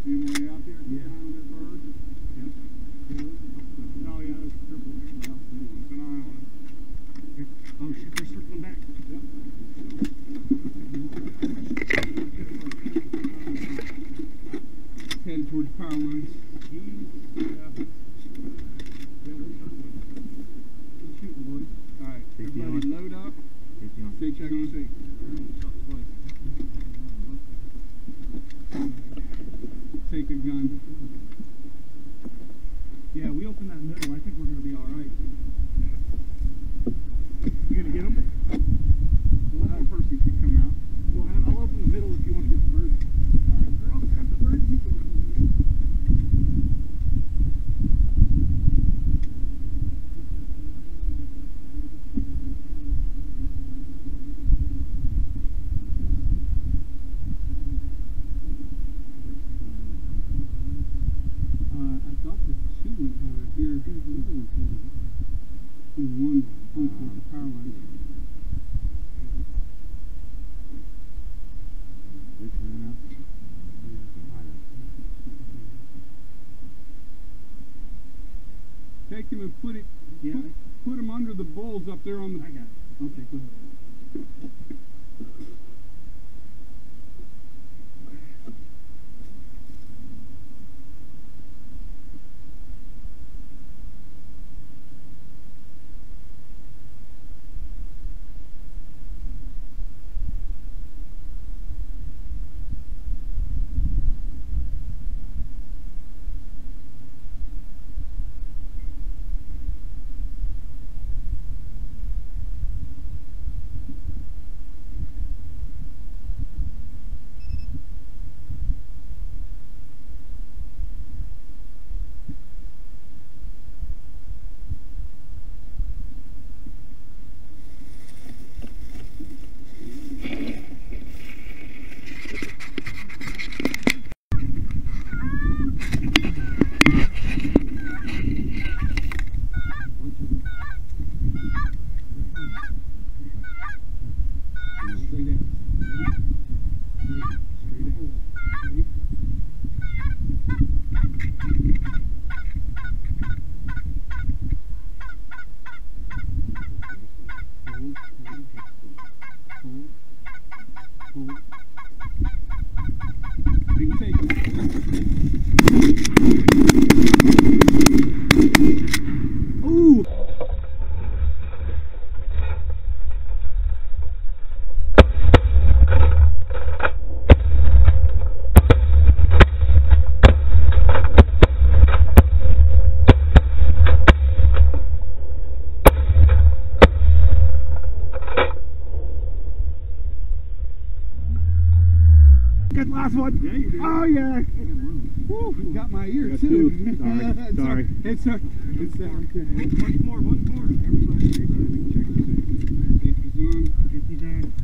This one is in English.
Way out there? Yeah. That bird? Yeah. Oh yeah, that's triple. Well, keep an eye on it. Oh shit, they're circling back. Yep. Headed towards the power lines. Yeah. He's shooting, boys. Alright, everybody load up. Stay check on safety. Take a gun. Yeah, we opened that middle. I think we're going to be alright. You gonna get them? One more person can come out. Well, I'll open the middle if you want to get the bird. Alright, girls, grab the bird. I thought the two went down here. One towards the power line. Take him and put him under the bulls up there on the. I got it. Okay, go ahead. Good last one. Yeah, you did. Oh yeah. Woo, got my ear Got too. two. Sorry. It's okay. Once more. Everybody, check the safety. Safety's on. Safety's on.